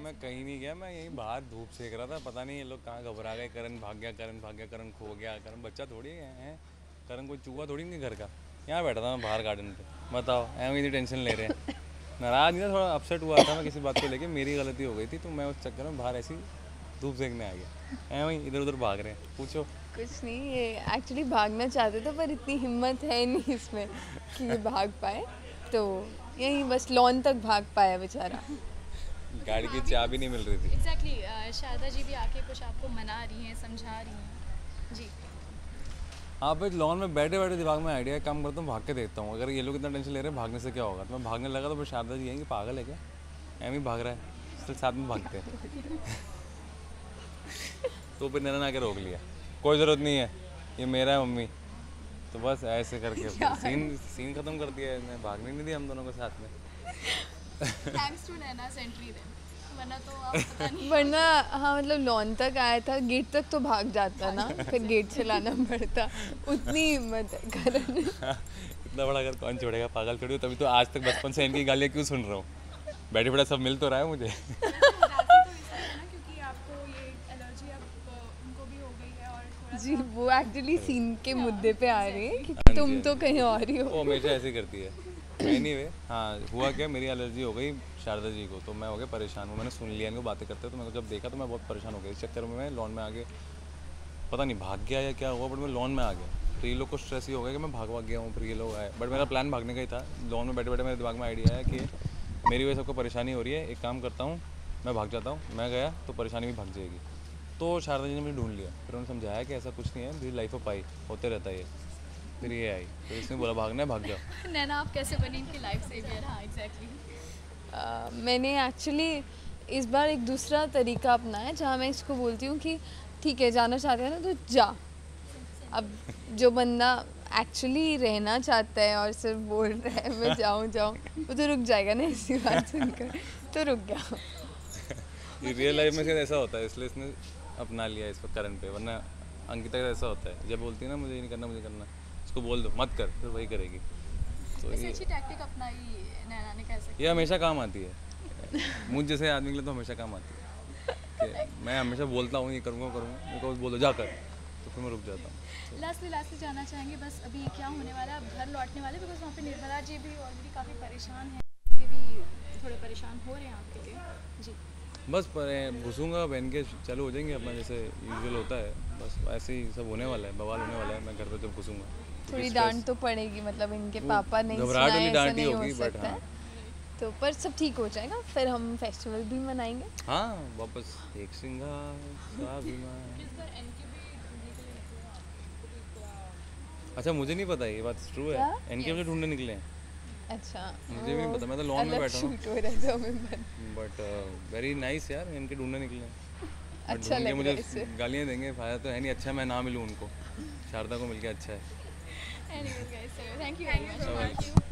मैं कहीं नहीं गया, मैं यहीं बाहर धूप सेक रहा था। पता नहीं ये लोग कहाँ घबरा गए, करण भाग गया, करण भाग गया, करण खो गया। करण बच्चा थोड़ी है, करण कोई चूहा थोड़ी नहीं घर का। यहाँ बैठा था मैं बाहर गार्डन पे। बताओ ऐਵੇਂ इतनी टेंशन ले रहे हैं। नाराज नहीं था, थोड़ा अपसेट हुआ था मैं किसी बात को लेके, मेरी गलती हो गई थी, तो मैं उस चक्कर में बाहर ऐसी धूप सेकने आ गया। ऐਵੇਂ इधर उधर भाग रहे हैं। पूछो। कुछ नहीं, ये एक्चुअली भागना चाहते थे पर इतनी हिम्मत है नहीं इसमें कि ये भाग पाए, तो यहीं बस लॉन तक भाग पाया बेचारा। गाड़ी की चाबी नहीं मिल रही थी। एग्जैक्टली शारदा जी भी आके कुछ आपको मना रही हैं, समझा रही हैं जी। आप इस लॉन में बैठे बैठे दिमाग में आइडिया काम करता हूँ, भाग के देखता हूँ अगर ये लोग इतना टेंशन ले रहे हैं भागने से क्या होगा। तो मैं भागने लगा तो फिर शारदा जी आएंगे, पागल है क्या, एम ही भाग रहा है, फिर साथ में भागते हैं। तो फिर नैना आके रोक लिया, कोई ज़रूरत नहीं है, ये मेरा है मम्मी। तो बस ऐसे करके सीन ख़त्म कर दिया है, भागने नहीं दिया हम दोनों को साथ में। थैंक्स टू नैना सेंट्री देन, वरना तो आप पता नहीं। वरना हाँ मतलब लॉन तक आया था, गेट तक तो भाग जाता ना, फिर गेट से लाना पड़ता। उतनी हिम्मत है करण। इतना बड़ा घर कौन छोड़ेगा, पागल छोड़ियो। तभी तो आज तक बचपन से इनकी गालियाँ क्यों सुन रहा हूँ। बैठे बैठे सब मिल तो रहा है मुझे। क्योंकि आपको ये एलर्जी अब उनको भी हो गई है और थोड़ा जी वो एक्चुअली सीन के मुद्दे पे आ रहे हैं कि तुम तो कहीं और ही हो। वो हमेशा ऐसे करती है। एनीवे हाँ, हुआ क्या, मेरी एलर्जी हो गई शारदा जी को, तो मैं हो गया परेशान हूँ। मैंने सुन लिया इनको बातें करते, तो मेरे को जब देखा तो मैं बहुत परेशान हो गया। इस चक्कर में मैं लॉन में आगे पता नहीं भाग गया या क्या हुआ, बट मैं लॉन में आ गया। तो ये लोग को स्ट्रेस ही हो गया कि मैं भाग गया हूँ, फिर ये लोग आए। बट मेरा प्लान भागने का ही था। लॉन में बैठे बैठे मेरे दिमाग में आइडिया है कि मेरी वजह से सबको परेशानी हो रही है, एक काम करता हूँ मैं भाग जाता हूँ। मैं गया तो परेशानी भी भाग जाएगी। तो शारदा जी ने मुझे ढूंढ लिया, फिर उन्होंने समझाया कि ऐसा कुछ नहीं है, मेरी लाइफ ऑफ आई होते रहता है ये। फिर ये आई, तो इसने बोला भागना है भाग जाओ। नैना आप कैसे बनी इनकी लाइफ सेवियर? हाँ एग्जैक्टली। मैंने एक्चुअली इस बार एक दूसरा तरीका अपनाया जहाँ मैं इसको बोलती हूँ कि ठीक है जाना चाहते हैं ना तो जा। अब जो बंदा एक्चुअली रहना चाहता है और सिर्फ बोल रहा है मैं जाऊँ वो तो रुक जाएगा ना ऐसी बात सुनकर, तो रुक गया। ये रियल लाइफ में शायद ऐसा होता है, इसलिए इसने अपना लिया इस पर करण पे। वरना अंकिता का ऐसा होता है, जब बोलती है ना मुझे ये नहीं करना मुझे करना, उसको बोल दो मत कर, फिर वही करेगी। तो ऐसी अच्छी टैक्टिक अपनाई नैना ने, कह सकते ये हमेशा काम आती है। मुझ जैसे आदमी के लिए तो हमेशा काम आती है कि मैं हमेशा बोलता हूँ ये करूँगा मेरे को बोलो जा कर, तो फिर मैं रुक जाता हूँ। लास्टली जानना चाहेंगे बस अभी क्या होने वाला है, अब घर लौटने वाले, बिकॉज वहाँ पे निर्मला जी भी ऑलरेडी काफ़ी परेशान हैं, कि भी थोड़े परेशान हो रहे हैं आपके लिए जी। बस घुसूँगा बहन के चालू हो जाएंगे अपना जैसे यूजुअल होता है। बस ऐसे ही सब होने वाला है, बवाल होने वाला है। मैं घर पे जब घुसूँगा थोड़ी डांट तो पड़ेगी, मतलब इनके पापा नहीं घबराहट वाली सुनाए, ऐसा डांट ही नहीं होगी, हो बट सकता हाँ है। तो पर सब ठीक हो जाएगा, फिर हम फेस्टिवल भी मनाएंगे। हाँ वापस एक श्रृंगार स्वाभिमान। अच्छा मुझे नहीं पता ये बात ट्रू है, एनके मुझे ढूंढने निकले हैं। अच्छा मुझे भी नहीं पता, मैं तो लॉन में बैठा हूँ। शूट हो रहा था बट वेरी नाइस यार, इनके ढूंढने निकले हैं। अच्छा लग मुझे रहा है इससे। गालियाँ देंगे, फायदा तो है नहीं। अच्छा मैं ना मिलूँ उनको, शारदा को मिलके अच्छा है। Anyways guys, so thank you very much.